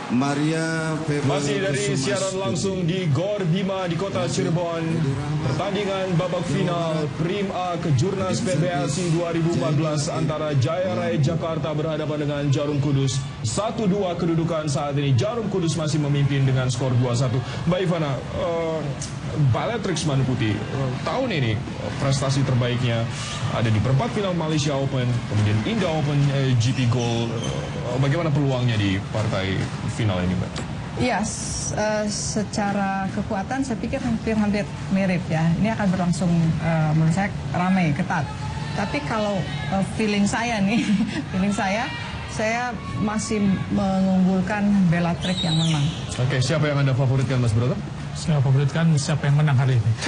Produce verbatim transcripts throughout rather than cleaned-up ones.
Maria Febe Masih dari siaran langsung di Gor Bima di kota Cirebon. Pertandingan babak final Prim A Kejurnas P B S I dua ribu empat belas antara Jaya Raya Jakarta berhadapan dengan Jarum Kudus. satu dua kedudukan saat ini. Jarum Kudus masih memimpin dengan skor dua satu. Mbak Ivana, uh, Baletrix Manu Putih uh, tahun ini uh, prestasi terbaiknya ada di perempat final Malaysia Open, kemudian Indah Open, uh, G P Gold. Uh, bagaimana peluangnya di partai final ini, Mbak? Ya, uh, secara kekuatan saya pikir hampir-hampir mirip ya. Ini akan berlangsung uh, menurut saya ramai, ketat. Tapi kalau uh, feeling saya nih, feeling saya, saya masih mengunggulkan Bellatrix yang menang. Oke, siapa yang Anda favoritkan, Mas Broto? Saya favoritkan siapa yang menang hari ini.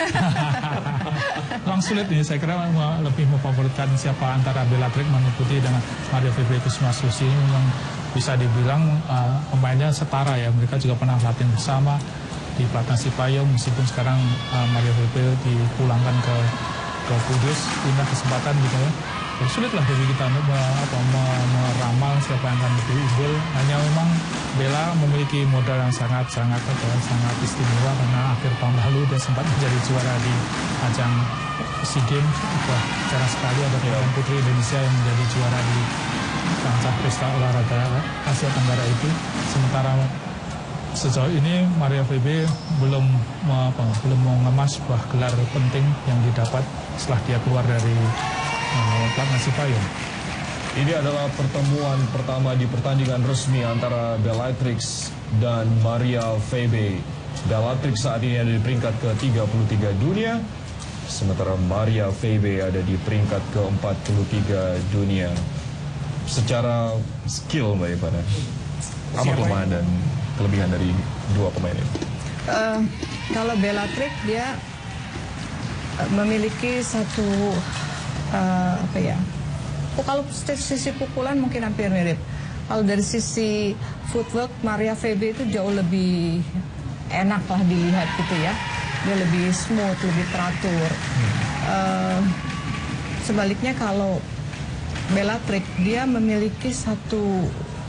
Memang sulit nih, saya kira lebih memfavoritkan siapa antara Bellatrix Manu Putih dengan Maria Febe Kusumasusi. Memang bisa dibilang uh, pemainnya setara ya. Mereka juga pernah latihan bersama di Pelatnas Sipayung, meskipun sekarang uh, Maria Febe dipulangkan ke ke Kudus, pindah kesempatan gitu ya. Dan sulit lah bagi kita untuk apa, meramal siapa yang akan lebih unggul. Hanya memang Bella memiliki modal yang sangat-sangat sangat istimewa karena akhir tahun lalu dia sempat menjadi juara di ajang SEA Games. Wah, jarang sekali ada pemain putri Indonesia yang menjadi juara di kancah pesta olahraga Asia Tenggara itu. Sementara sejauh ini Maria Febe belum apa, belum mengemas sebuah gelar penting yang didapat setelah dia keluar dari uh, Pelatnas Sipayung. Ini adalah pertemuan pertama di pertandingan resmi antara Bellatrix dan Maria Febe. Bellatrix saat ini ada di peringkat ke tiga puluh tiga dunia, sementara Maria Febe ada di peringkat ke empat puluh tiga dunia. Secara skill, Mbak Ivana, apa kelemahan dan kelebihan dari dua pemain ini? Uh, kalau Bellatrix dia uh, memiliki satu uh, apa ya? Oh, kalau sisi pukulan mungkin hampir mirip. Kalau dari sisi footwork, Maria Febe itu jauh lebih enak lah dilihat gitu ya. Dia lebih smooth, lebih teratur. Uh, sebaliknya kalau Bellatrix, dia memiliki satu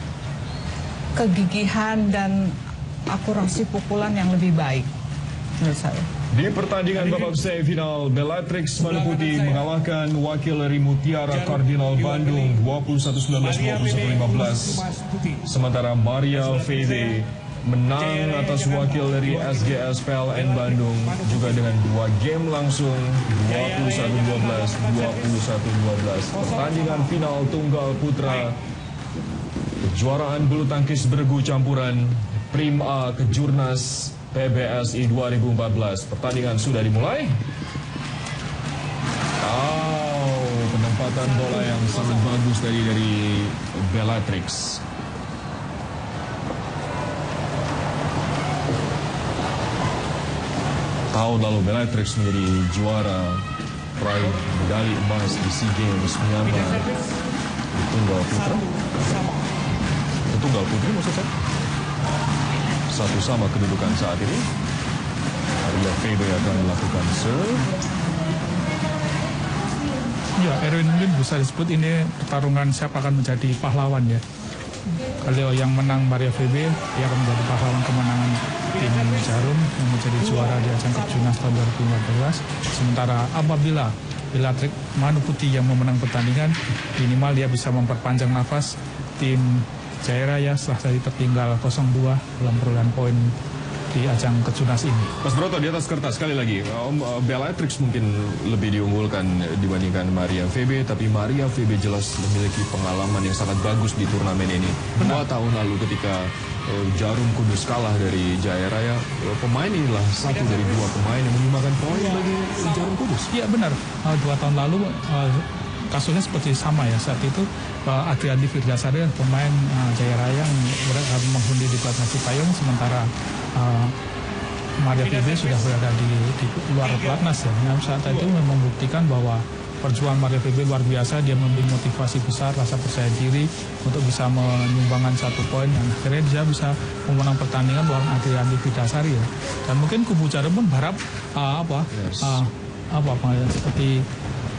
kegigihan dan akurasi pukulan yang lebih baik menurut saya. Di pertandingan babak semifinal, Bellatrix Manu Putih mengalahkan wakil dari Mutiara Kardinal Bandung dua puluh satu sembilan belas, dua puluh satu lima belas. Sementara Maria Febe menang atas wakil dari S G S P L N Bandung juga dengan dua game langsung, dua puluh satu dua belas, dua puluh satu dua belas. Pertandingan final tunggal putra kejuaraan bulu tangkis bergu campuran Prim A Kejurnas P B S I dua ribu empat belas. Pertandingan sudah dimulai. Oh, penempatan bola yang sangat bagus dari dari Bellatrix. Tahun lalu Bellatrix menjadi juara, peraih medali emas di SEA Games Myanmar di tunggal putra. Tunggal putri maksud saya. Satu sama kedudukan saat ini. Maria Febe akan melakukan serve. Ya, Erwin, mungkin bisa disebut ini pertarungan siapa akan menjadi pahlawan ya. Kalau yang menang Maria Febe, dia akan menjadi pahlawan kemenangan tim Jarum yang menjadi juara di ajang Kejurnas tahun dua ribu empat belas. Sementara apabila Bellatrix Manu Putih yang memenang pertandingan, minimal dia bisa memperpanjang nafas tim Jaya Raya setelah tadi tertinggal nol dua dalam perolehan poin di ajang Kejurnas ini. Mas Broto, di atas kertas sekali lagi, Bellatrix mungkin lebih diunggulkan dibandingkan Maria Febe, tapi Maria Febe jelas memiliki pengalaman yang sangat bagus di turnamen ini. Dua tahun lalu ketika uh, Jarum Kudus kalah dari Jaya Raya, uh, pemain inilah satu dari dua pemain yang menyumbangkan poin bagi Jarum Kudus. Iya benar, uh, dua tahun lalu uh, kasusnya seperti sama ya. Saat itu uh, Adrianti Firdasari pemain uh, Jaya Raya yang uh, mengundi di Pelatnas Sipayung, sementara uh, Maria Febe sudah berada di, di luar Pelatnas ya. Nah, saat itu memang membuktikan bahwa perjuangan Maria Febe luar biasa. Dia memiliki motivasi besar, rasa percaya diri untuk bisa menyumbangkan satu poin, dan akhirnya dia bisa memenang pertandingan lawan Adrianti Firdasari ya. Dan mungkin kubu Jarum pun berharap uh, apa, yes. uh, apa apa seperti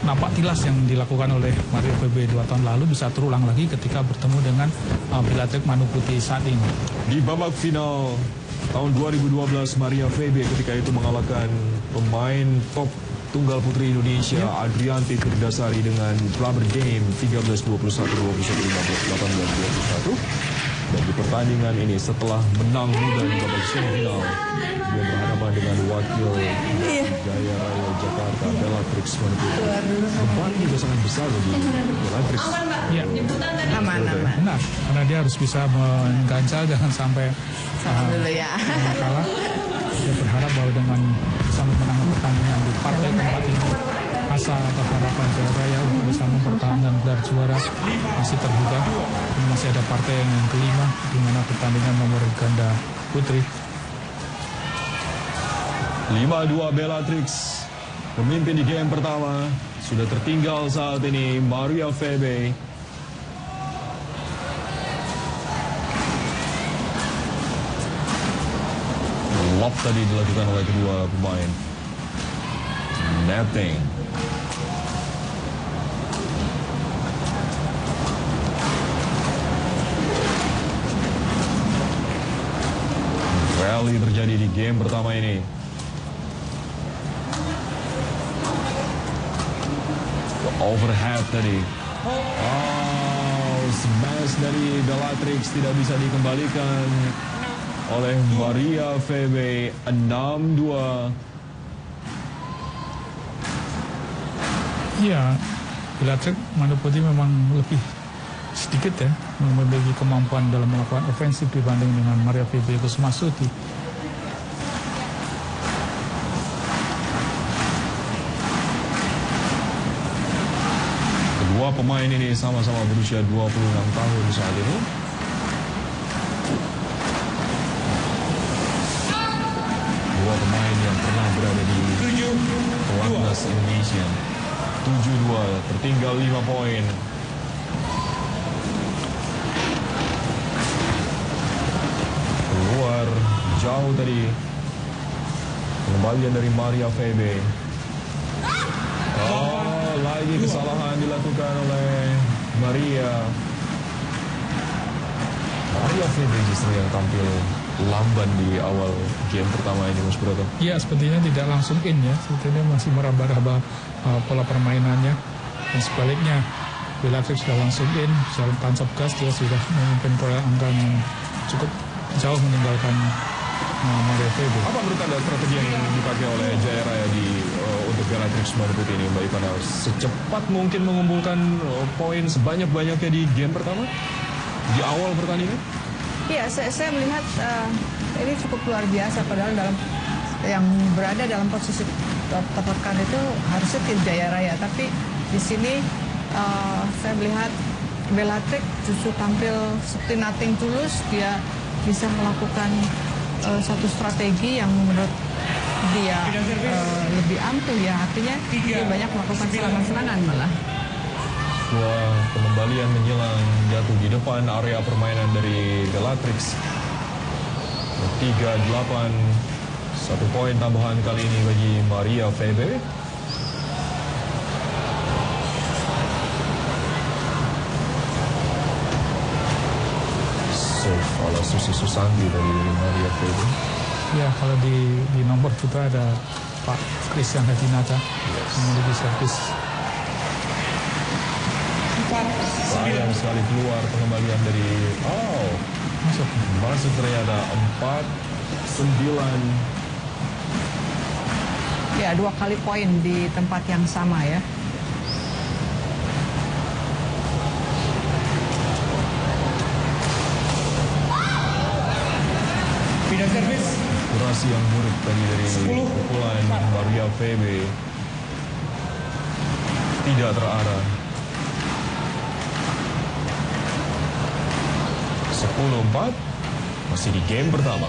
napak tilas yang dilakukan oleh Mario V B dua tahun lalu bisa terulang lagi ketika bertemu dengan uh, Bellatrix Manu Putih saat ini. Di babak final tahun dua ribu dua belas, Maria V B ketika itu mengalahkan pemain top tunggal putri Indonesia, ya. Adrianti Tirdasari dengan rubber game tiga belas dua puluh satu, dua puluh satu lima belas, delapan belas dua puluh satu. Dan di pertandingan ini setelah menang mudah di babak semifinal, dia berhadapan dengan wakil Jaya Raya Jakarta, Bellatrix Manu Putih. Beban juga sangat besar bagi Bellatrix. Ya, aman-aman. Benar, karena dia harus bisa mengganjal, jangan sampai Salam dulu ya. kalah. Dia berharap bahwa dengan bisa memenangkan pertandingan di partai keempat ini, asa atau harapan Jaya Raya untuk bisa mempertahankan gelar juara masih terbuka. Dan masih ada partai yang kelima, di mana pertandingan nomor ganda putri. lima dua Bellatrix memimpin di game pertama. Sudah tertinggal saat ini Maria V B. Lob tadi dilakukan oleh kedua pemain. Netting. Rally terjadi di game pertama ini. Overhead tadi. Oh, smash dari Bellatrix tidak bisa dikembalikan oleh Maria V B. Enam dua. Iya, Bellatrix Manu Putih memang lebih sedikit ya memiliki kemampuan dalam melakukan ofensif dibanding dengan Maria V B Kusumasuti. Kedua pemain ini sama-sama berusia dua puluh enam tahun saat ini. Dua pemain yang pernah berada di pelatnas Indonesia. tujuh dua, tertinggal lima poin. Keluar jauh tadi. Pengembalian dari Maria V B. Oh, lagi kesalahan dilakukan oleh Maria. Maria V B justru yang tampil lamban di awal game pertama ini, Mas Broto. Iya, sepertinya tidak langsung in ya. Sepertinya masih meraba-raba uh, pola permainannya. Dan sebaliknya, Bellatrix sudah langsung in, jalan tancap gas, dia sudah memimpin perolehan angka yang cukup jauh meninggalkan uh, Maria V B. Apa menurut Anda strategi yang dipakai oleh Jaya Raya di uh, untuk Bellatrix Manu Putih ini, Mbak Ivana? Secepat mungkin mengumpulkan uh, poin sebanyak-banyaknya di game pertama? Di awal pertandingan? Iya, saya, saya melihat uh, ini cukup luar biasa. Padahal dalam yang berada dalam posisi tertekan itu harusnya tim Jaya Raya. Tapi di sini uh, saya melihat Bellatrix justru tampil seperti nothing tulus. Dia bisa melakukan uh, satu strategi yang menurut dia uh, lebih ampuh ya. Artinya dia banyak melakukan serangan-serangan malah. Sebuah pengembalian menjelang jatuh di depan area permainan dari Bellatrix. tiga delapan, satu poin tambahan kali ini bagi Maria V B. So, kalau Susi Susanti dari Maria V B. Ya, kalau di, di nomor putra ada Pak Christian Hadinata, yes, memiliki servis. Sayang sekali keluar pengembalian dari oh Masuk. Masuk ternyata empat sembilan. Ya, dua kali poin di tempat yang sama ya. Pindah servis. Kurasi yang buruk tadi dari pukulan Maria V B. Tidak terarah. sepuluh empat, masih di game pertama.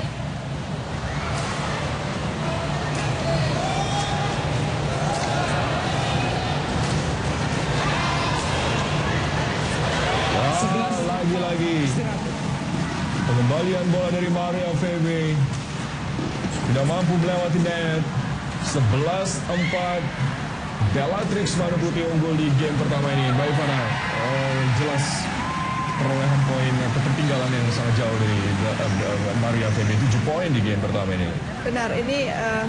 Wah, lagi-lagi pengembalian bola dari Maria V B tidak mampu melewati net. sebelas empat. Bellatrix Manu Putih unggul di game pertama ini. Baik Fana, oh, jelas perolehan poin ketertinggalan yang sangat jauh dari uh, Maria F B tujuh poin di game pertama ini. Benar, ini uh,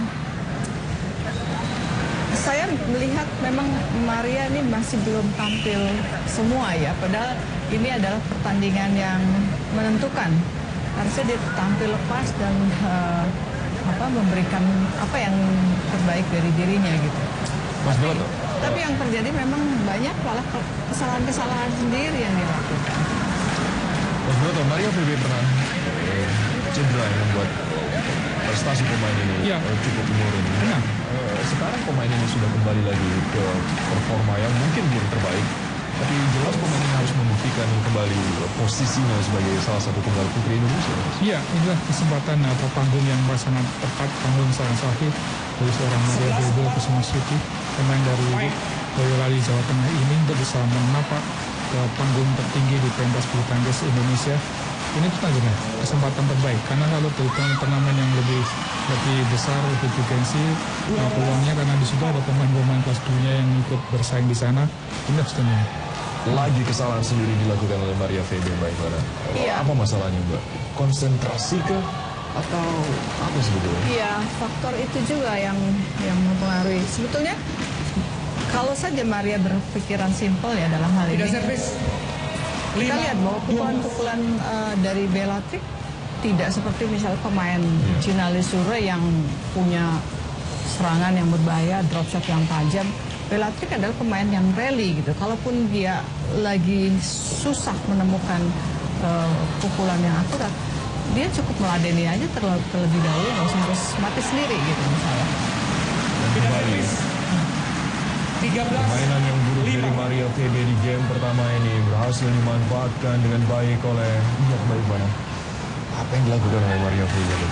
saya melihat memang Maria ini masih belum tampil semua ya, padahal ini adalah pertandingan yang menentukan. Harusnya dia tampil lepas dan uh, apa memberikan apa yang terbaik dari dirinya gitu. Mas tapi, Broto, tapi yang terjadi memang banyak malah kesalahan-kesalahan sendiri yang dilakukan. Mas Broto, Maria F B pernah eh, cedera yang membuat prestasi pemain ini ya. eh, cukup menurun. Benar. Eh, sekarang pemain ini sudah kembali lagi ke performa yang mungkin belum terbaik, tapi jelas pemain ini harus membuktikan kembali posisinya sebagai salah satu tunggal putri Indonesia. Iya, inilah kesempatan atau panggung yang sangat tepat, panggung sangat sahih dari seorang Maria F B Kusumasuti, pemain dari Boyolali Jawa Tengah ini untuk bisa menapak ke panggung tertinggi di pentas bulu tangkis Indonesia. Ini pertandingan kesempatan terbaik karena kalau di turnamen yang lebih lebih besar, lebih bergensi, nah, peluangnya karena di situ ada pemain-pemain kelas dunia yang ikut bersaing di sana. Ini harus tenang. Lagi kesalahan sendiri dilakukan oleh Maria F B, Mbak Ivana. Iya. Apa masalahnya, Mbak? Konsentrasi ke atau apa sebetulnya? Iya, faktor itu juga yang yang mempengaruhi. Sebetulnya kalau saja Maria berpikiran simpel ya dalam hal ini. Kita lihat bahwa pukulan-pukulan uh, dari Bellatrix tidak seperti misalnya pemain Cina Lisure yang punya serangan yang berbahaya, drop shot yang tajam. Bellatrix adalah pemain yang rally gitu. Kalaupun dia lagi susah menemukan uh, pukulan yang akurat, dia cukup meladeni aja terlebih, terlebih dahulu, nggak usah harus mati sendiri gitu misalnya. Dan kembali permainan yang buruk dari Maria F B di game pertama ini berhasil dimanfaatkan dengan baik oleh Iya baik mana? Apa yang dilakukan oleh Maria F B tadi?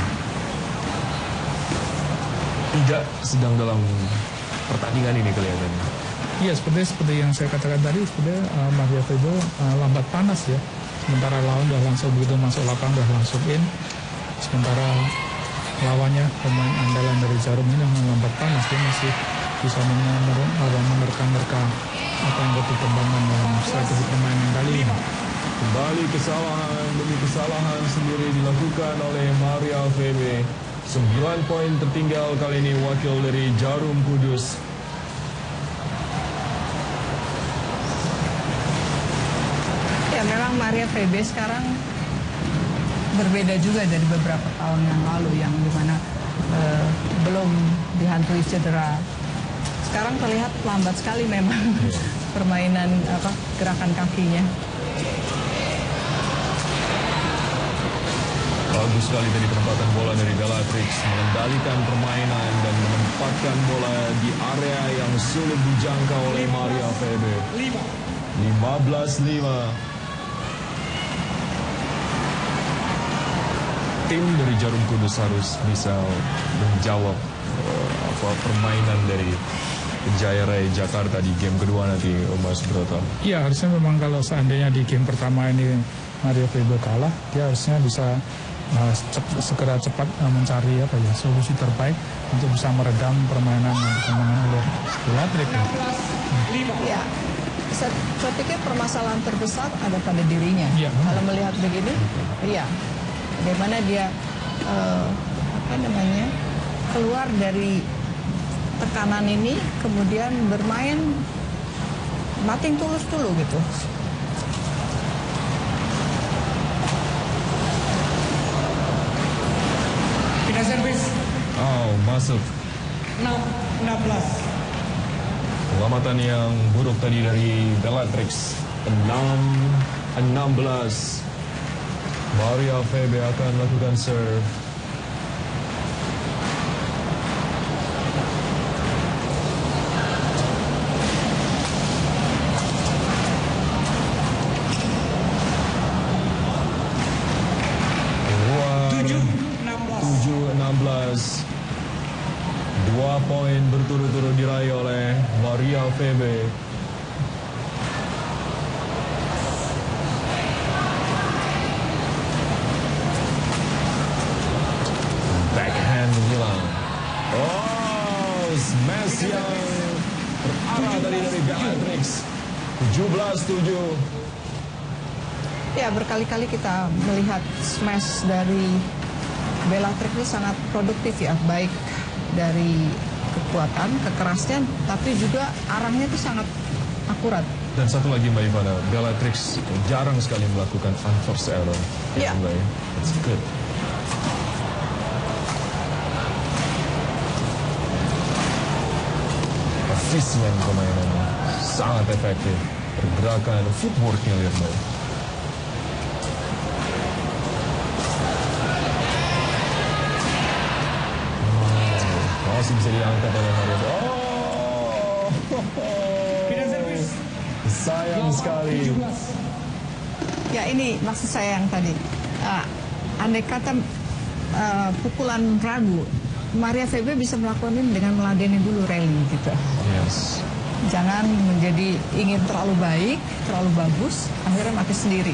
Tidak sedang dalam pertandingan ini kelihatannya. Iya, seperti seperti yang saya katakan tadi, sebenarnya uh, Maria F B uh, lambat panas ya. Sementara lawan udah langsung begitu masuk lapangan udah langsung in. Sementara lawannya pemain andalan dari Jarum ini yang lambat panas, dia masih bisa menerka-nerka apa yang berkembangkan dalam strategi permainan kali ini. Kembali kesalahan demi kesalahan sendiri dilakukan oleh Maria F B. sembilan poin tertinggal kali ini wakil dari Jarum Kudus. Ya memang Maria F B sekarang berbeda juga dari beberapa tahun yang lalu yang dimana uh, belum dihantui cedera. Sekarang terlihat lambat sekali memang permainan apa gerakan kakinya. Bagus sekali tadi penempatan bola dari Bellatrix, mengendalikan permainan dan menempatkan bola di area yang sulit dijangkau oleh Maria F B. lima belas lima. Tim dari Jarum Kudus harus bisa menjawab uh, apa permainan dari Jaya Raya Jakarta di game kedua nanti, Mas Broto. Iya, harusnya memang kalau seandainya di game pertama ini Maria F B kalah, dia harusnya bisa uh, cep, segera cepat uh, mencari apa ya solusi terbaik untuk bisa meredam permainan yang dikembangkan oleh Bellatrix. Ya, saya, saya pikir permasalahan terbesar ada pada dirinya. Ya, kalau melihat begini, iya, bagaimana dia uh, apa namanya keluar dari tekanan ini, kemudian bermain nothing tulus dulu gitu. Pindah servis. Oh, masuk. enam belas. Pengamatan yang buruk tadi dari Bellatrix. enam belas. Maria F B akan melakukan serve. tujuh enam belas. Dua poin berturut-turut diraih oleh Maria F B. Backhand hilang. Oh, smash yang arah tadi dari Bellatrix. tujuh belas tujuh. Ya, berkali-kali kita melihat smash dari Bellatrix itu sangat produktif ya, baik dari kekuatan, kekerasnya, tapi juga arahnya itu sangat akurat. Dan satu lagi Mbak Ivana, Bellatrix jarang sekali melakukan unforced error. Ya. Mbak, it's good. Efisien permainannya, sangat efektif. Pergerakan, footworknya lihat Mbak. Oh, masih bisa diangkat oleh Mario. Oh, Pindah servis. sayang sekali. tujuh belas. Ya, ini maksud saya yang tadi. Uh, andai kata uh, pukulan ragu, Maria Febe bisa melakukan ini dengan meladeni dulu rally gitu. Yes. Jangan menjadi ingin terlalu baik, terlalu bagus, akhirnya mati sendiri.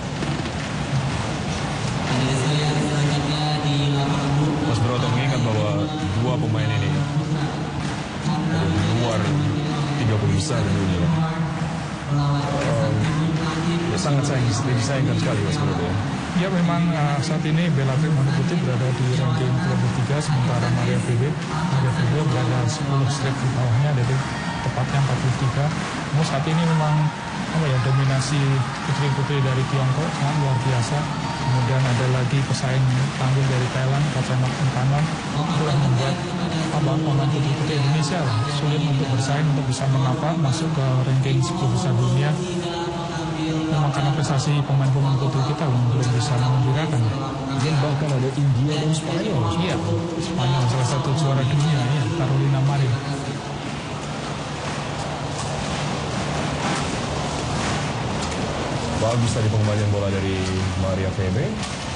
Mas Broto mengingat bahwa dua pemain ini dari luar tiga puluh besar dunia. Um, ya sangat sayang, disayangkan sekali Mas Broto. Ya memang uh, saat ini Bellatrix Manu Putih berada di ranking tiga puluh tiga, sementara Maria Febe Maria Febe berada sepuluh straight di bawahnya, jadi tepatnya empat puluh tiga. Namun saat ini memang apa ya, dominasi putri-putri dari Tiongkok sangat luar biasa. Kemudian ada lagi pesaing tangguh dari Thailand, Kacana Intanon, itulah membuat pemain putri-putri Indonesia sulit untuk bersaing untuk bisa menapak masuk ke ranking sepuluh besar dunia. Memang karena prestasi pemain-pemain putri kita belum bisa menggembirakan. Dan bahkan ada India dan Spanyol. Iya, Spanyol salah satu juara dunia ya, Carolina Marin. Bagus tadi pengembalian bola dari Maria Febe.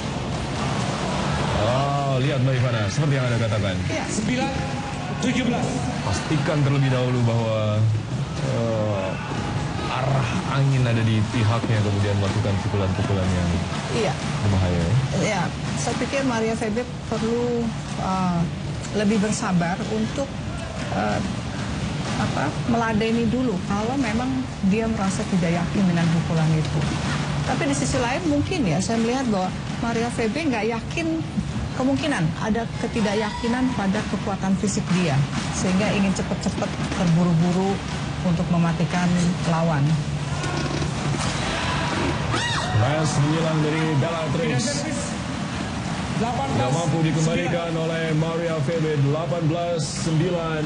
Oh, lihat Mbak Ivana, seperti yang Anda katakan. Ya, sembilan tujuh belas. Pastikan terlebih dahulu bahwa uh, arah angin ada di pihaknya, kemudian melakukan pukulan-pukulan yang iya. berbahaya. Ya, saya pikir Maria Febe perlu uh, lebih bersabar untuk uh, apa meladeni dulu kalau memang dia merasa tidak yakin dengan pukulan itu. Tapi di sisi lain mungkin ya saya melihat bahwa Maria Febe nggak yakin, kemungkinan ada ketidakyakinan pada kekuatan fisik dia sehingga ingin cepat-cepat terburu-buru untuk mematikan lawan. Mas menyilang dari Bellatrix. delapan belas. Tidak mampu dikembalikan oleh Maria Febe. Delapan belas sembilan.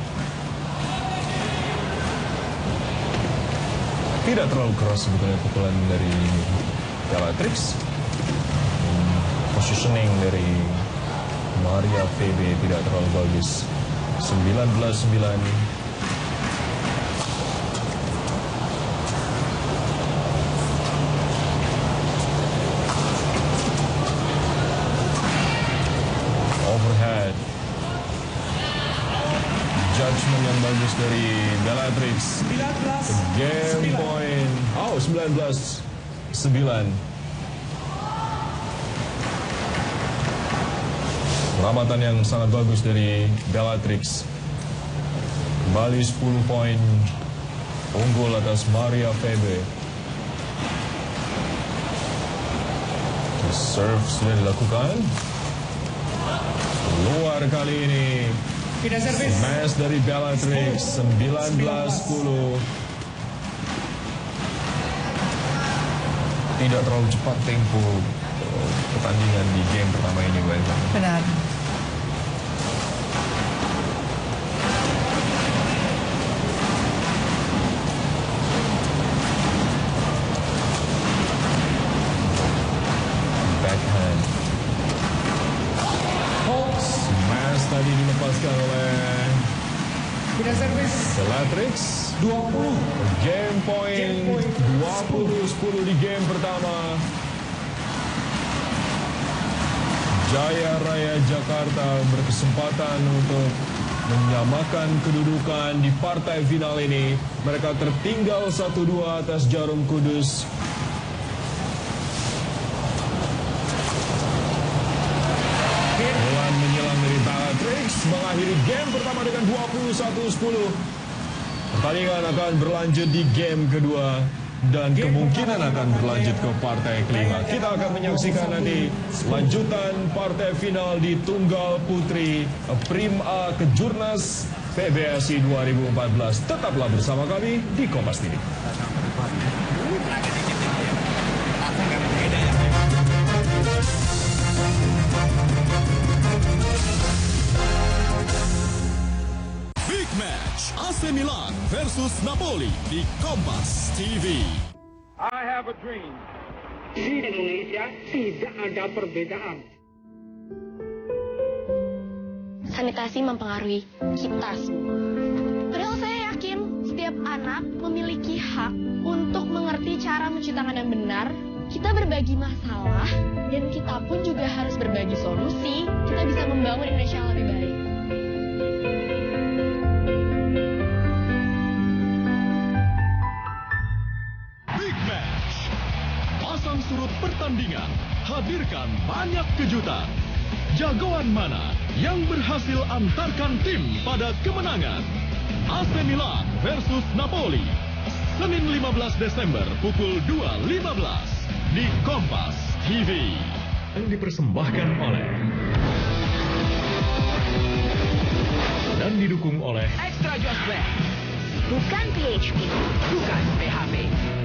Tidak terlalu keras sebetulnya pukulan dari Bellatrix. Hmm, positioning dari Maria Febe tidak terlalu bagus. sembilan belas sembilan. Overhead. Judgment yang bagus dari Bellatrix. sembilan belas. Game point. Oh, sembilan belas sembilan. Peramatan yang sangat bagus dari Bellatrix. Kembali sepuluh poin. Unggul atas Maria Febe. Serve sudah dilakukan. Luar kali ini. Pindah servis. Smash dari Bellatrix. sembilan belas sepuluh. Tidak terlalu cepat tempo pertandingan di game pertama ini, Mbak Eva. Benar. Backhand. Smash tadi dilepaskan oleh Pindah servis. Bellatrix. dua puluh. Game point, Game point. dua puluh sepuluh di game pertama. Jaya Raya Jakarta berkesempatan untuk menyamakan kedudukan di partai final ini. Mereka tertinggal satu dua atas Jarum Kudus. Bola menyelam dari Bellatrix mengakhiri game pertama dengan dua puluh satu sepuluh. Pertandingan akan berlanjut di game kedua dan kemungkinan akan berlanjut ke partai kelima. Kita akan menyaksikan nanti lanjutan partai final di Tunggal Putri Prim A Kejurnas P B S I dua ribu empat belas. Tetaplah bersama kami di Kompas T V. Big Match A C Milan versus Napoli di Kompas T V. I have a dream. Di Indonesia tidak ada perbedaan. Sanitasi mempengaruhi kita semua. Padahal saya yakin setiap anak memiliki hak untuk mengerti cara mencuci tangan yang benar. Kita berbagi masalah dan kita pun juga harus berbagi solusi. Kita bisa membangun Indonesia yang lebih baik. Big Match. Pasang surut pertandingan, hadirkan banyak kejutan. Jagoan mana yang berhasil antarkan tim pada kemenangan? A C Milan versus Napoli. Senin lima belas Desember pukul dua lima belas di Kompas T V. Yang dipersembahkan oleh dan didukung oleh Extra Just Wet. Bukan P H P, bukan P H P.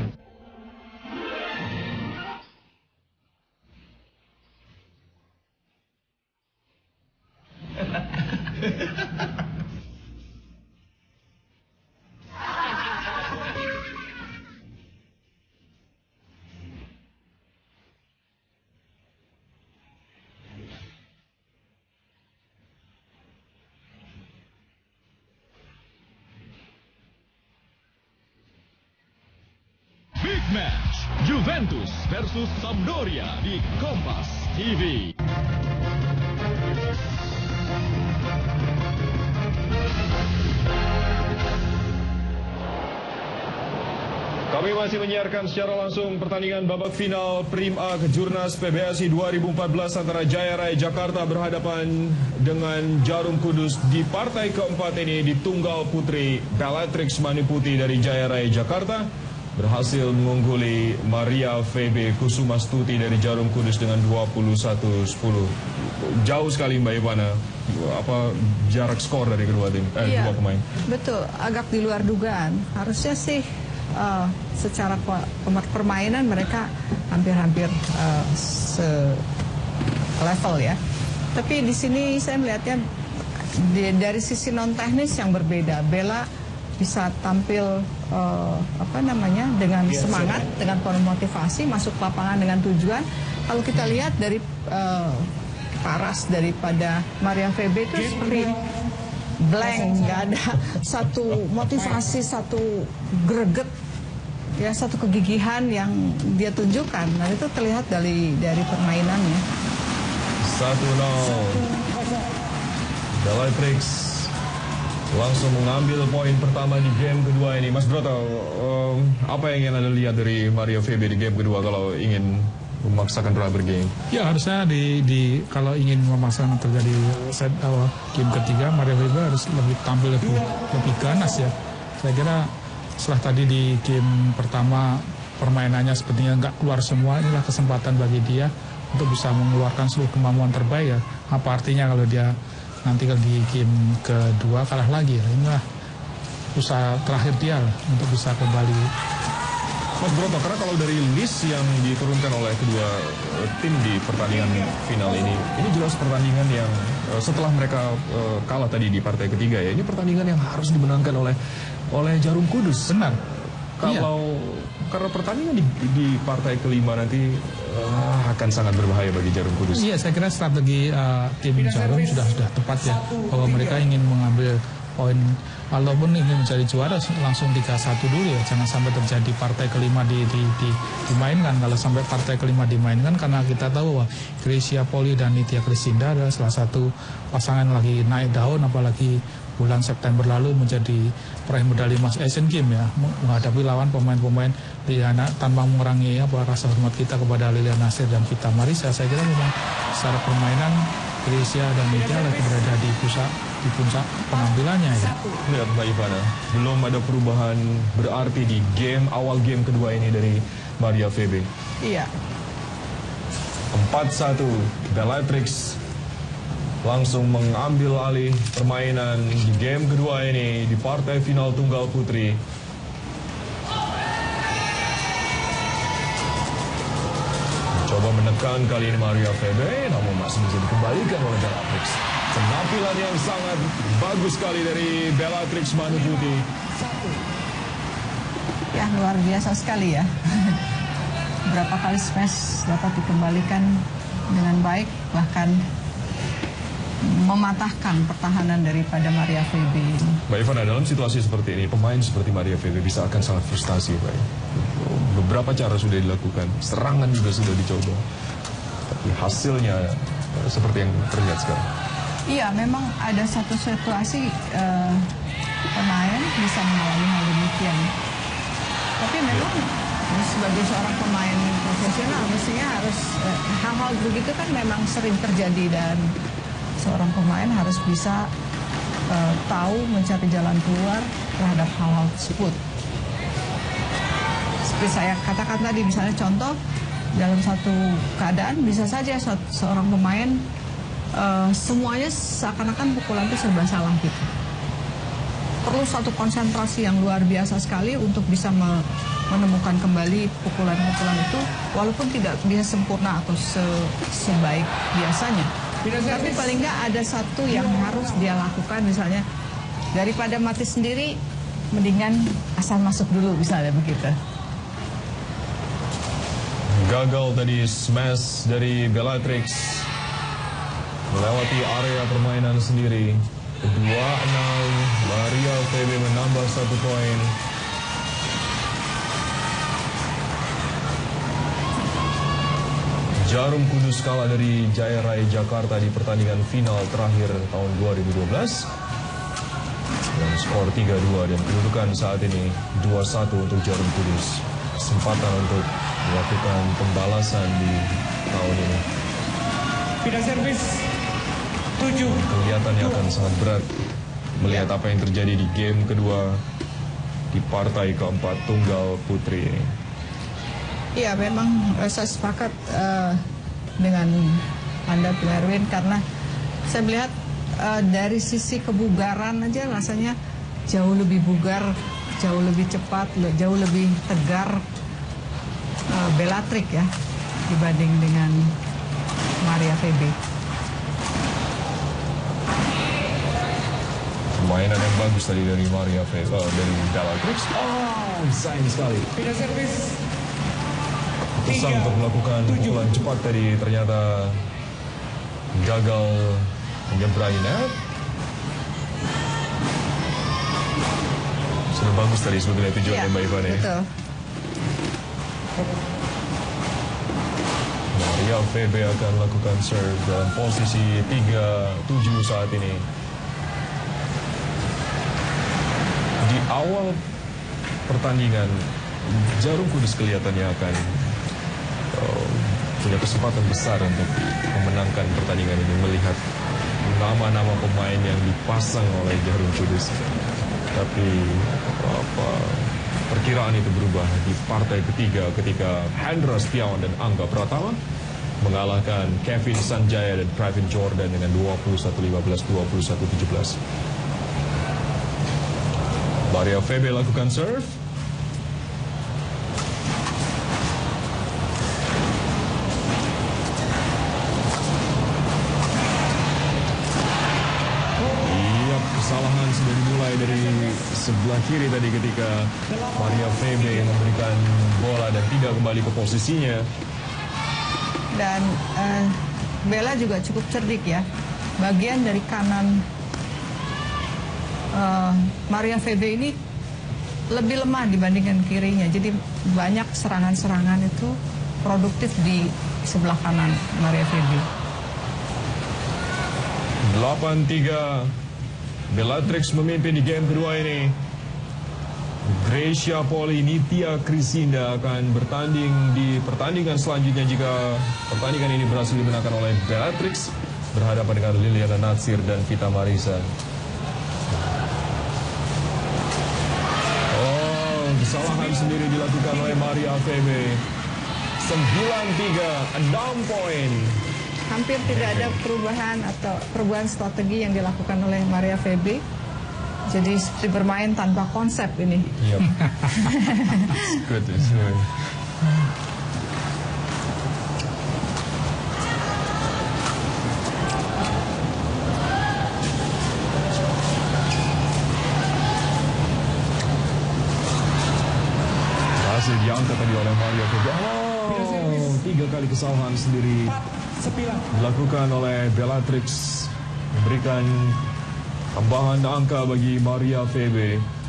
Big Match Juventus versus Sampdoria di Kompas T V. Kami masih menyiarkan secara langsung pertandingan babak final Prim A Kejurnas P B S I dua ribu empat belas antara Jaya Raya Jakarta berhadapan dengan Jarum Kudus. Di partai keempat ini di Tunggal Putri, Bellatrix Maniputi dari Jaya Raya Jakarta berhasil mengungguli Maria V B Kusumastuti dari Jarum Kudus dengan dua puluh satu sepuluh. Jauh sekali Mbak Ivana, apa jarak skor dari kedua tim, eh, Iya, kedua pemain. betul, agak di luar dugaan. Harusnya sih uh, secara permainan mereka hampir-hampir uh, se-level ya. Tapi di sini saya melihatnya di, dari sisi non teknis yang berbeda. Bella bisa tampil uh, apa namanya dengan semangat, dengan penuh motivasi, masuk lapangan dengan tujuan. Kalau kita lihat dari uh, paras daripada Maria V B itu seperti blank, nggak ada satu motivasi, satu greget, ya satu kegigihan yang dia tunjukkan. Nah itu terlihat dari dari permainannya. satu nol. Bellatrix langsung mengambil poin pertama di game kedua ini. Mas Broto, um, apa yang ingin Anda lihat dari Maria V B di game kedua kalau ingin memaksakan rubber game? Ya harusnya di, di kalau ingin memaksakan terjadi set awal game ketiga, Maria V B harus lebih tampil lebih lebih ganas ya. Saya kira setelah tadi di game pertama permainannya sepertinya nggak keluar semua, inilah kesempatan bagi dia untuk bisa mengeluarkan seluruh kemampuan terbaik ya. Apa artinya kalau dia nanti kalau di game kedua kalah lagi ya. Inilah usaha terakhir dia lah untuk bisa kembali. Mas Broto, karena kalau dari list yang diturunkan oleh kedua uh, tim di pertandingan final ini, ini jelas pertandingan yang uh, setelah mereka uh, kalah tadi di partai ketiga ya, ini pertandingan yang harus dimenangkan oleh oleh Jarum Kudus. Benar. Kalau iya. Karena pertandingan di, di partai kelima nanti uh, akan sangat berbahaya bagi Jarum Kudus. Iya, saya kira strategi uh, tim Jarum sudah sudah tepat ya, bahwa mereka ingin mengambil poin. Walaupun ingin mencari juara langsung tiga satu dulu ya, jangan sampai terjadi partai kelima di, di, di, dimainkan. Kalau sampai partai kelima dimainkan, karena kita tahu bahwa Grecia Poli dan Nitya Krisinda adalah salah satu pasangan lagi naik daun, apalagi bulan September lalu menjadi peraih medali emas Asian Games ya, menghadapi lawan pemain-pemain Liliana tanpa mengurangi apa rasa hormat kita kepada Liliana Nasir dan Vita Marisa. Saya kira memang secara permainan Grecia dan Nitya lagi berada di pusat meskipun sa- penampilannya ya. Lihat Mbak Ivana, belum ada perubahan berarti di game awal game kedua ini dari Maria Febe. Iya. empat satu, Bellatrix langsung mengambil alih permainan di game kedua ini di partai final tunggal putri. Coba menekan kali ini Maria Febe, namun masih bisa dikembalikan oleh Bellatrix. Penampilan yang sangat bagus sekali dari Bellatrix Manu Putih. Ya, luar biasa sekali ya. Berapa kali smash dapat dikembalikan dengan baik, bahkan mematahkan pertahanan daripada Maria Febe ini. Mbak Ivana, dalam situasi seperti ini, pemain seperti Maria Febe bisa akan sangat frustasi, Mbak. Beberapa cara sudah dilakukan, serangan juga sudah dicoba, tapi hasilnya seperti yang terlihat sekarang. Iya, memang ada satu situasi uh, pemain bisa mengalami hal demikian. Tapi memang ya, sebagai seorang pemain profesional mestinya harus uh, hal-hal begitu kan memang sering terjadi, dan seorang pemain harus bisa uh, tahu mencari jalan keluar terhadap hal-hal tersebut. Seperti saya katakan tadi, misalnya contoh dalam satu keadaan bisa saja seorang pemain Uh, semuanya seakan-akan pukulan itu serba salah gitu. Perlu satu konsentrasi yang luar biasa sekali untuk bisa me menemukan kembali pukulan-pukulan itu, walaupun tidak bisa sempurna atau se sebaik biasanya. Tapi paling nggak ada satu yang harus dia lakukan, misalnya daripada mati sendiri, mendingan asal masuk dulu, misalnya begitu. Gagal tadi smash dari Bellatrix melewati area permainan sendiri. Kedua nol, Maria Febe menambah satu poin. Jarum Kudus kalah dari Jaya Raya Jakarta di pertandingan final terakhir tahun dua ribu dua belas dengan skor tiga dua, dan kedudukan saat ini dua satu untuk Jarum Kudus. Kesempatan untuk melakukan pembalasan di tahun ini. Pindah servis. tujuh. Kelihatannya akan sangat berat melihat apa yang terjadi di game kedua di partai keempat tunggal putri ini. Iya, memang saya sepakat uh, dengan Anda, Bung Erwin, karena saya melihat uh, dari sisi kebugaran aja rasanya jauh lebih bugar, jauh lebih cepat, jauh lebih tegar uh, Bellatrix ya dibanding dengan Maria Febe. Permainan yang bagus tadi dari Maria Febe, uh, dari Bellatrix. Oh, sayang sekali. Pindah servis. Pesan untuk melakukan pukulan cepat tadi ternyata gagal menyeberangi net. Sudah bagus tadi sebetulnya tujuannya, Mbak Ivana. Betul. Maria Febe akan melakukan serve dalam posisi tiga tujuh saat ini. Di awal pertandingan, Jarum Kudus kelihatannya akan uh, punya kesempatan besar untuk memenangkan pertandingan ini, melihat nama-nama pemain yang dipasang oleh Jarum Kudus. Tapi apa, perkiraan itu berubah di partai ketiga ketika Hendra Setiawan dan Angga Pratama mengalahkan Kevin Sanjaya dan Pravin Jordan dengan dua puluh satu lima belas, dua puluh satu tujuh belas. Maria Febe lakukan serve. Iya, kesalahan sudah dimulai dari sebelah kiri tadi ketika Maria Febe memberikan bola dan tidak kembali ke posisinya. Dan uh, Bella juga cukup cerdik ya. Bagian dari kanan uh, Maria Febe ini lebih lemah dibandingkan kirinya. Jadi banyak serangan-serangan itu produktif di sebelah kanan Maria Febe. delapan tiga, Bellatrix memimpin di game kedua ini. Gracia Poli Nitya Krisinda akan bertanding di pertandingan selanjutnya jika pertandingan ini berhasil dimenangkan oleh Bellatrix, berhadapan dengan Liliana Natsir dan Vita Marisa. kesalahan sendiri dilakukan oleh Maria V B. sembilan tiga, enam poin. Hampir tidak ada perubahan atau perubahan strategi yang dilakukan oleh Maria V B. Jadi seperti bermain tanpa konsep ini. Yep. It's good, it's good. Berhasil diangkat tadi oleh Maria V B. Oh, tiga kali kesalahan sendiri dilakukan oleh Bellatrix, memberikan tambahan angka bagi Maria V B.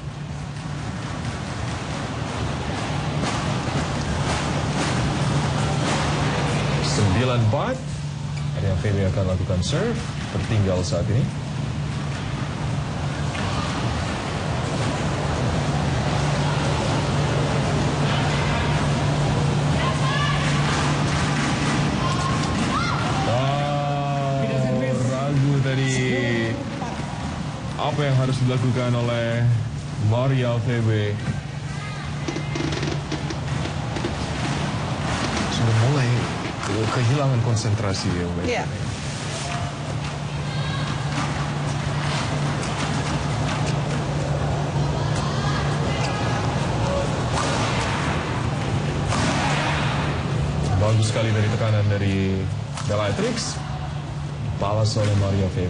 sembilan empat. Maria V B akan lakukan serve, tertinggal saat ini. Apa yang harus dilakukan oleh Maria V B? Sudah mulai kehilangan konsentrasi ya, Mbak. Iya. Bagus sekali dari tekanan dari Bellatrix. Balas oleh Maria V B.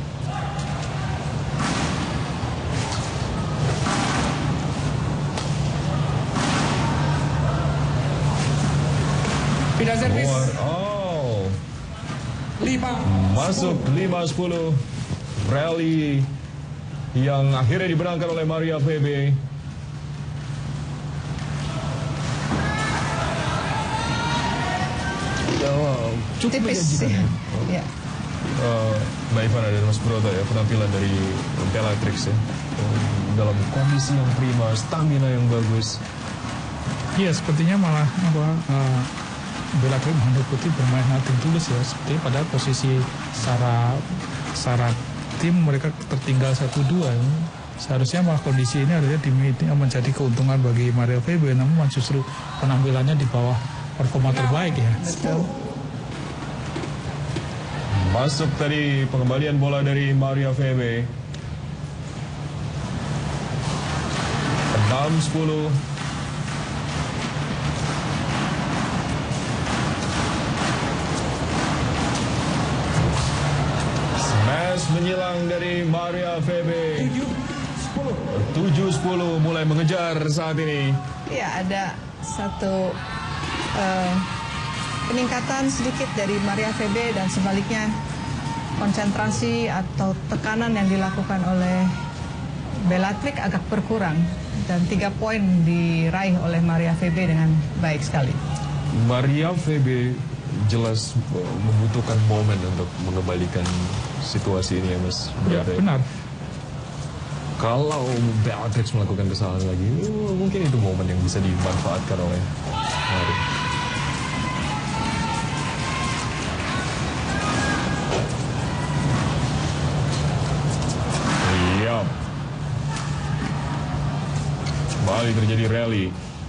Pindah servis. Oh. lima. Masuk lima sepuluh. Rally yang akhirnya dimenangkan oleh Maria V B. Oh, cukup tipis. menjanjikan. Ya. Ya. Uh, Mbak Ivana dan Mas Broto ya, penampilan dari Bellatrix ya. Dalam kondisi yang prima, stamina yang bagus. Iya, sepertinya malah apa uh, Bellatrix Mandor Putih bermain nating tulus ya, seperti pada posisi secara secara tim mereka tertinggal satu dua. Seharusnya malah kondisi ini adalah menjadi keuntungan bagi Maria V B, namun justru penampilannya di bawah performa terbaik ya. Betul. Masuk tadi pengembalian bola dari Maria V B. enam sepuluh. Smash menyilang dari Maria V B. tujuh sepuluh mulai mengejar saat ini. Ya, ada satu uh, peningkatan sedikit dari Maria V B dan sebaliknya konsentrasi atau tekanan yang dilakukan oleh Bellatrix agak berkurang dan tiga poin diraih oleh Maria V B dengan baik sekali. Maria V B jelas membutuhkan momen untuk mengembalikan situasi ini ya, Mas. Ya, benar. Kalau Bellatrix melakukan kesalahan lagi, mungkin itu momen yang bisa dimanfaatkan oleh Maria. Yap. Kembali terjadi rally.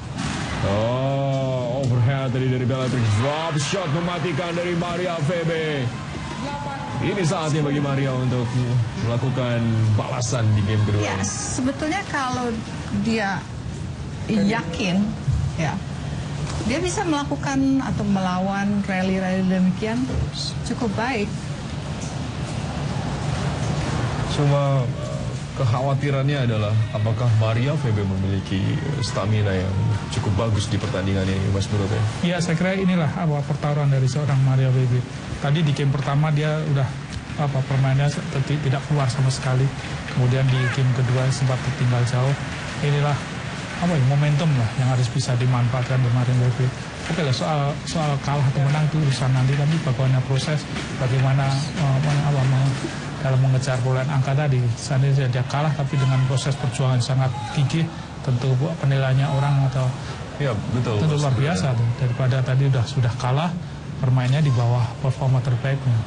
Oh, overhead tadi dari Bellatrix. Drop shot mematikan dari Maria V B. Ini saatnya bagi Maria untuk melakukan balasan di game kedua. Ya, sebetulnya kalau dia yakin, ya, dia bisa melakukan atau melawan rally-rally demikian cukup baik. Cuma kekhawatirannya adalah apakah Maria V B memiliki stamina yang cukup bagus di pertandingan ini, Mas Burut ya? Iya, saya kira inilah apa pertaruhan dari seorang Maria V B. Tadi di game pertama dia udah apa permainnya tidak keluar sama sekali. Kemudian di game kedua sempat tertinggal jauh. Inilah apa ya, momentum lah yang harus bisa dimanfaatkan oleh Maria V B. Oke lah, soal soal kalah atau menang itu urusan nanti, tapi bagaimana proses, bagaimana uh, apa, apa dalam mengejar perolehan angka tadi. Seandainya dia kalah tapi dengan proses perjuangan sangat gigih, tentu penilaiannya orang atau ya betul, tentu luar biasa tuh. Daripada tadi sudah sudah kalah, permainnya di bawah performa terbaiknya.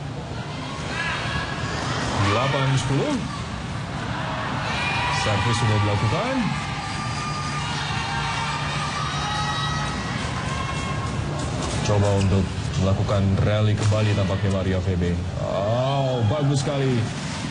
delapan sepuluh. Servis sudah dilakukan. Coba untuk melakukan rally kembali tampaknya Maria Febe. Oh, bagus sekali.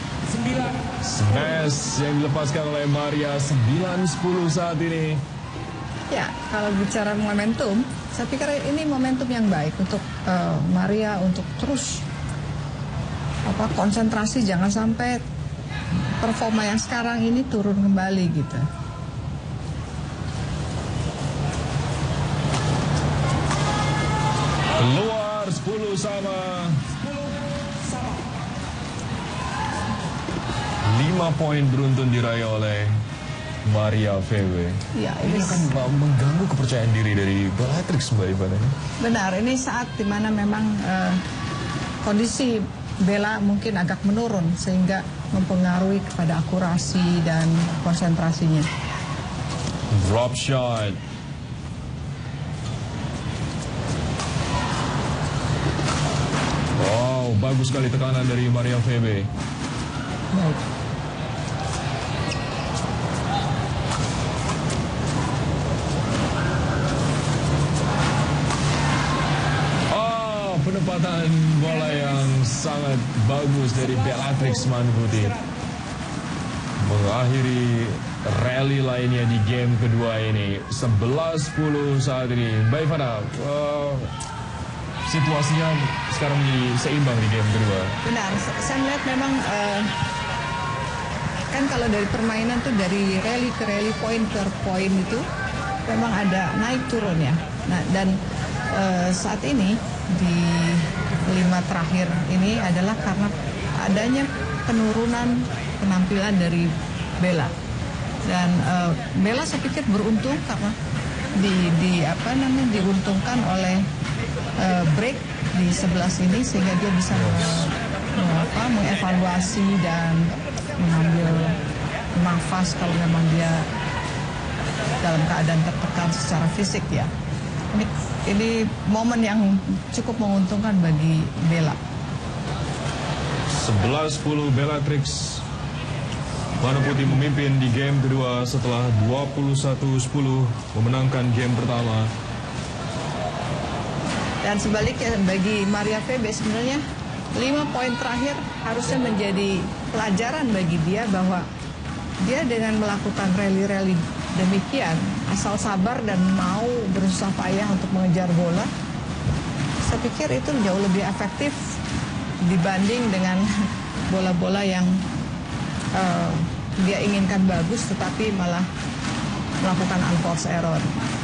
Smash yang dilepaskan oleh Maria. Sembilan sepuluh saat ini. Ya, kalau bicara momentum, saya pikir ini momentum yang baik untuk uh, Maria untuk terus apa konsentrasi, jangan sampai performa yang sekarang ini turun kembali gitu. Keluar sepuluh sama. lima poin beruntun diraih oleh Maria Febe. Ya, ini akan mengganggu kepercayaan diri dari Bellatrix Mbak Ivana. Benar, ini saat dimana memang uh, kondisi Bella mungkin agak menurun sehingga mempengaruhi kepada akurasi dan konsentrasinya. Drop shot. Wow, bagus sekali tekanan dari Maria Febe. Baik. Penempatan bola yang sangat bagus dari Bellatrix Manputi mengakhiri rally lainnya di game kedua ini. Sebelas sepuluh saat ini. Mbak Ivana, uh, situasinya sekarang di seimbang di game kedua. Benar, saya melihat memang uh, kan kalau dari permainan tuh dari rally ke rally, poin ke poin itu memang ada naik turun ya. Nah, dan uh, saat ini di lima terakhir ini adalah karena adanya penurunan penampilan dari Bella. Dan uh, Bella saya pikir beruntung karena di, di apa namanya diuntungkan oleh uh, break di sebelas ini sehingga dia bisa me, apa, mengevaluasi dan mengambil nafas kalau memang dia dalam keadaan tertekan secara fisik ya. Ini, ini momen yang cukup menguntungkan bagi Bella. sebelas sepuluh Bellatrix Manputi memimpin di game kedua setelah dua puluh satu sepuluh memenangkan game pertama. Dan sebaliknya bagi Maria Febe sebenarnya lima poin terakhir harusnya menjadi pelajaran bagi dia bahwa dia dengan melakukan rally-rally demikian, asal sabar dan mau berusaha payah untuk mengejar bola, saya pikir itu jauh lebih efektif dibanding dengan bola-bola yang uh, dia inginkan bagus tetapi malah melakukan unforced error.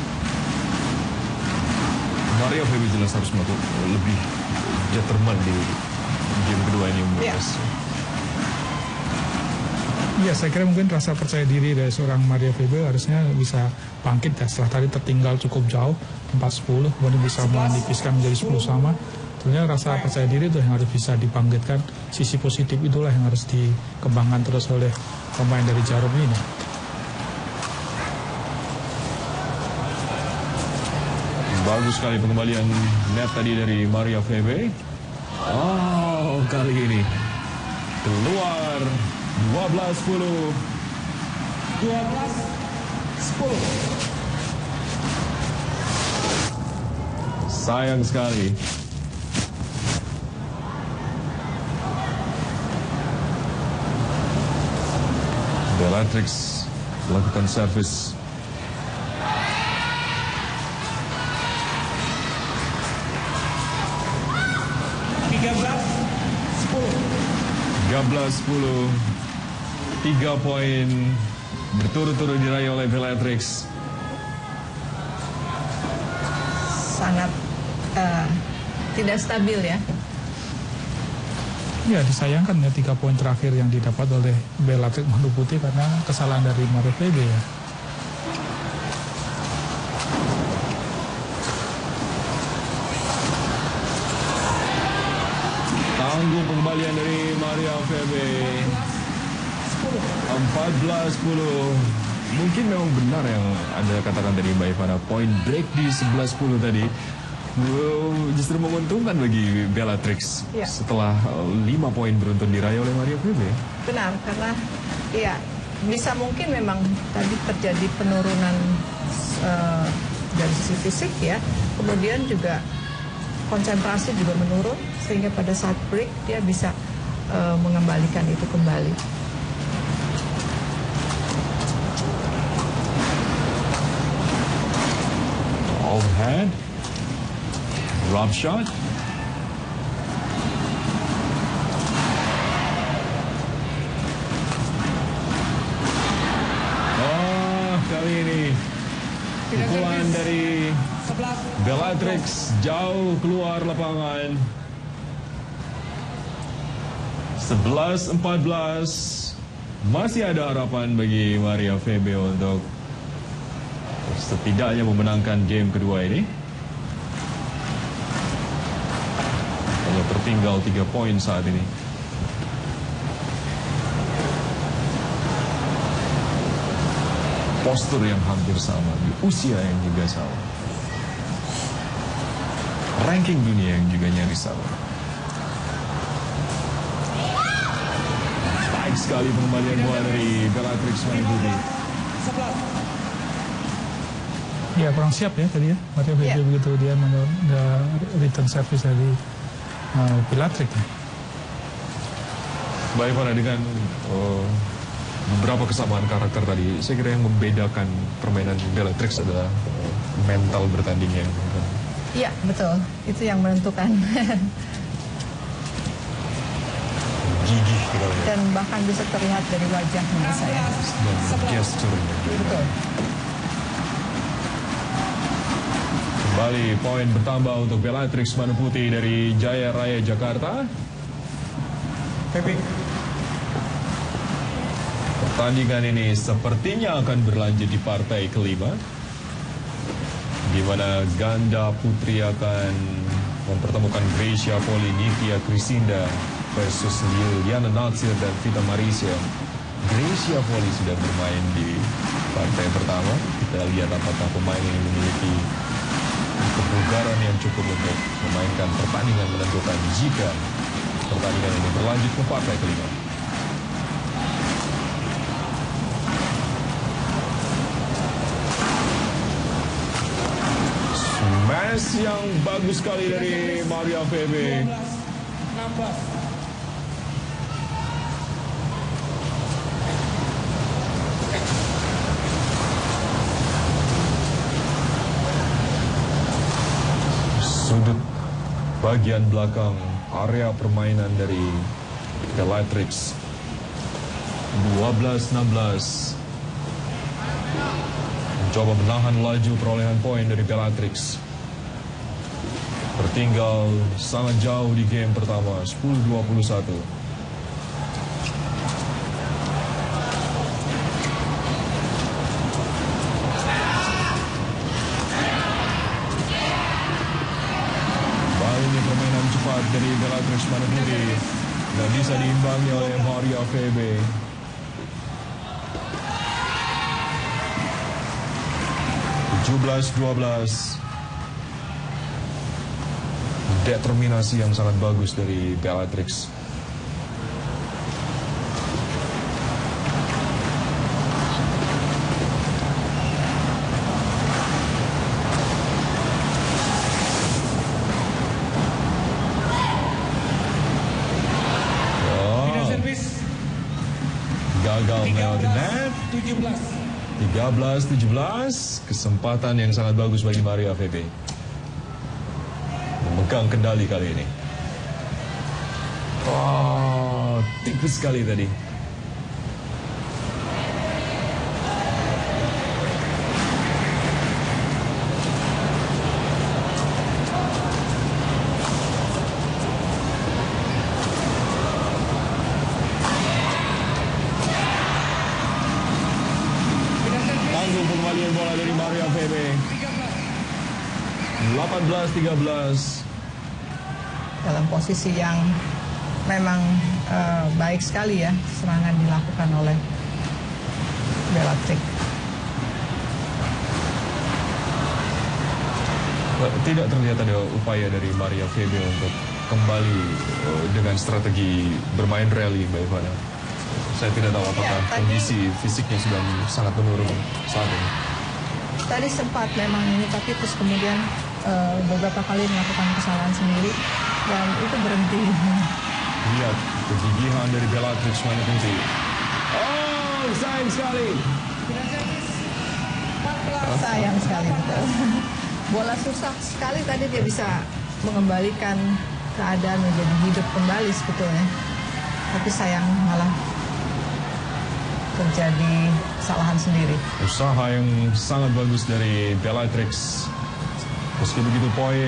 Maria Febe jelas harus melakukan lebih gentleman di game kedua ini. Ya. Ya, saya kira mungkin rasa percaya diri dari seorang Maria Febe harusnya bisa bangkit ya. Setelah tadi tertinggal cukup jauh, empat sepuluh, kemudian bisa menipiskan menjadi sepuluh sama. Tentunya rasa percaya diri itu yang harus bisa dibangkitkan. Sisi positif itulah yang harus dikembangkan terus oleh pemain dari Jarum ini. Bagus sekali pengembalian net tadi dari Maria Febe. Oh, kali ini keluar dua belas sepuluh. dua belas sepuluh. Sayang sekali. Bellatrix melakukan servis. tiga belas sepuluh. tiga belas sepuluh. Tiga poin berturut-turut diraih oleh Bellatrix. Sangat uh, tidak stabil ya. Ya, disayangkan ya tiga poin terakhir yang didapat oleh Bellatrix Manputi karena kesalahan dari Maria Febe ya. Tangguh pengembalian dari Maria Febe. empat belas sepuluh. Mungkin memang benar yang Anda katakan tadi Mbak Ivana, poin break di sebelas sepuluh tadi wow, justru menguntungkan bagi Bellatrix ya. Setelah lima poin beruntun diraih oleh Maria Febe. Benar, karena ya bisa mungkin memang tadi terjadi penurunan uh, dari sisi fisik ya. Kemudian juga konsentrasi juga menurun, sehingga pada saat break dia bisa uh, mengembalikan itu kembali. Overhead, drop shot. Oh, kali ini pukulan dari Bellatrix jauh keluar lapangan. sebelas empat belas. Masih ada harapan bagi Maria Febe untuk setidaknya memenangkan game kedua ini. Hanya tertinggal tiga poin saat ini. Postur yang hampir sama, di usia yang juga sama. Ranking dunia yang juga nyaris sama. Baik sekali pengembalian bola dari Bellatrix Maniputi. Ya kurang siap ya tadi ya, Maria Febe Ya. begitu dia menurut return service dari uh, Bellatrix. Bagaimana dengan uh, beberapa kesamaan karakter tadi? Saya kira yang membedakan permainan Bellatrix adalah uh, mental bertandingnya. Iya, betul. Itu yang menentukan. Gigih kita lihat. Dan bahkan bisa terlihat dari wajah menurut saya. Dan gesturnya. Betul. Kembali poin bertambah untuk Bellatrix Maniputi dari Jaya Raya Jakarta. Pepe. Pertandingan ini sepertinya akan berlanjut di partai kelima, di mana ganda putri akan mempertemukan Gracia Poli Nitya Krisinda versus Liliana Natsir dan Vita Marisia. Gracia Poli sudah bermain di partai pertama. Kita lihat apakah pemain ini memiliki kebugaran yang cukup untuk memainkan pertandingan menentukan jika pertandingan ini berlanjut ke partai kelima. Smash yang bagus sekali dari Maria Febe. enam belas. Sudut bagian belakang area permainan dari Bellatrix. dua belas enam belas. Mencoba menahan laju perolehan poin dari Bellatrix. Tertinggal sangat jauh di game pertama, sepuluh dua puluh satu. Baliknya permainan cepat dari Bellatrix Maniputi dan bisa diimbangi oleh Maria Febe. tujuh belas dua belas. Determinasi yang sangat bagus dari Bellatrix. Final service. Gagal melewati net. tujuh belas. tiga belas tujuh belas. Kesempatan yang sangat bagus bagi Maria Febe. Memegang kendali kali ini. Oh, tipis sekali tadi. Tanggung pengembalian bola dari Maria Febe. delapan belas tiga belas. Dalam posisi yang memang uh, baik sekali ya, serangan dilakukan oleh Bellatrix. Tidak terlihat ada upaya dari Maria Febe untuk kembali uh, dengan strategi bermain rally, Mbak Ivana. Saya tidak tahu apakah Ya, tadi- kondisi fisiknya sudah sangat menurun saat ini. Tadi sempat memang ini, tapi terus kemudian uh, beberapa kali melakukan kesalahan sendiri dan itu berhenti. Lihat kegigihan dari Bellatrix Merah Putih. Oh, sayang sekali. Sayang sekali. Bola susah sekali tadi dia bisa mengembalikan keadaan menjadi hidup kembali sebetulnya. Tapi sayang malah terjadi kesalahan sendiri. Usaha yang sangat bagus dari Bellatrix. Meski begitu poin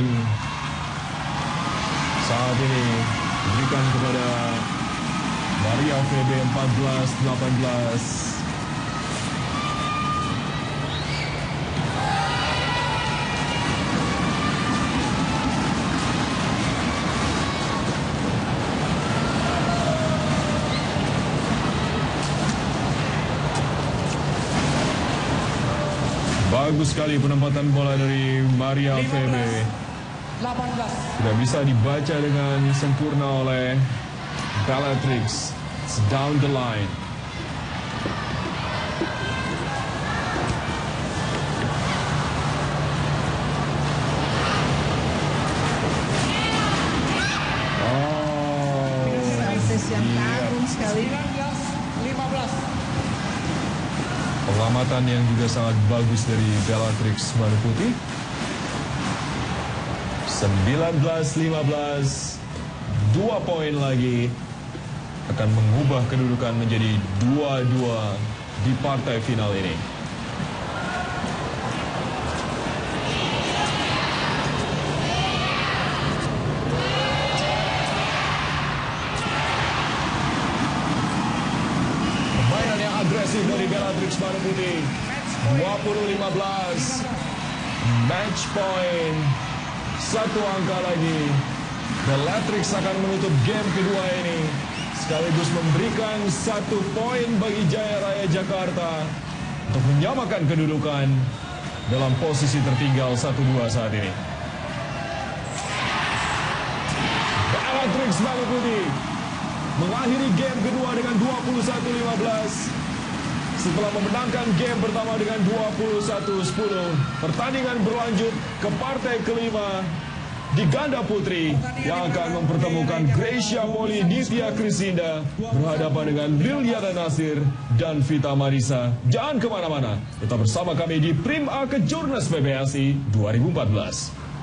saat ini diberikan kepada Maria V B empat belas delapan belas. Bagus sekali penempatan bola dari Maria V B. delapan belas. Tidak bisa dibaca dengan sempurna oleh Bellatrix. It's down the line. Oh, Servis yang kagum sekali. sembilan belas lima belas. Pengamatan yang juga sangat bagus dari Bellatrix Merah Putih. sembilan belas lima belas. Dua poin lagi akan mengubah kedudukan menjadi dua dua di partai final ini. Permainan yang agresif dari Bellatrix Merah Putih. dua puluh lima belas. Match point. Satu angka lagi. Bellatrix akan menutup game kedua ini. Sekaligus memberikan satu poin bagi Jaya Raya Jakarta untuk menyamakan kedudukan dalam posisi tertinggal satu dua saat ini. Bellatrix Merah Putih mengakhiri game kedua dengan dua puluh satu lima belas. Setelah memenangkan game pertama dengan dua puluh satu sepuluh, pertandingan berlanjut ke partai kelima di ganda putri yang akan mempertemukan Gracia Moli Nitya Krisinda berhadapan dengan Liliana Nasir dan Vita Marisa. Jangan kemana-mana, tetap bersama kami di Prim A Kejurnas P B S I dua ribu empat belas.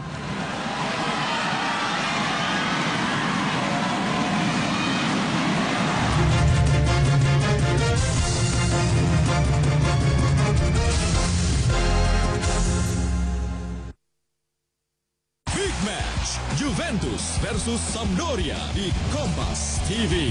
Juventus versus Sampdoria di Kompas T V.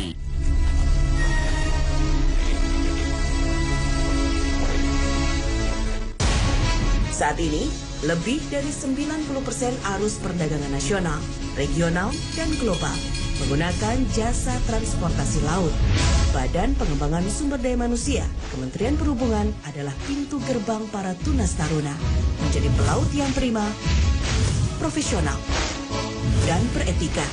Saat ini, lebih dari sembilan puluh persen arus perdagangan nasional, regional, dan global menggunakan jasa transportasi laut. Badan Pengembangan Sumber Daya Manusia, Kementerian Perhubungan adalah pintu gerbang para tunas taruna menjadi pelaut yang prima, profesional, dan beretika.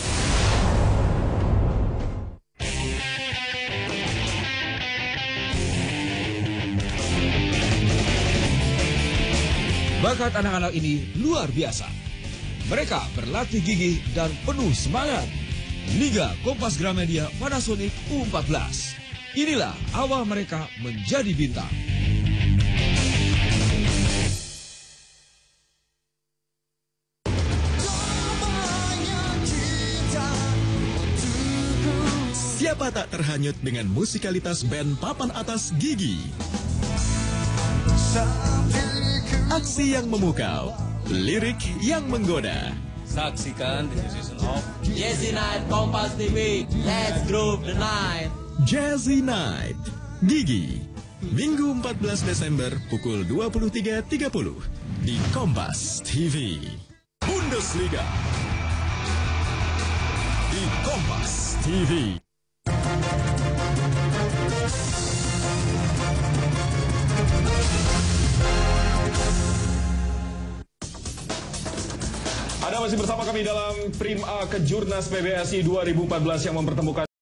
Bakat anak-anak ini luar biasa. Mereka berlatih gigih dan penuh semangat. Liga Kompas Gramedia Panasonic U empat belas. Inilah awal mereka menjadi bintang. Siapa tak terhanyut dengan musikalitas band papan atas Gigi? Aksi yang memukau, lirik yang menggoda. Saksikan the season of Jazzy Night Kompas T V. Let's groove the night. Jazzy Night, Gigi. Minggu empat belas Desember pukul dua puluh tiga tiga puluh di Kompas T V. Bundesliga di Kompas T V. Anda masih bersama kami dalam Prim A Kejurnas P B S I dua ribu empat belas yang mempertemukan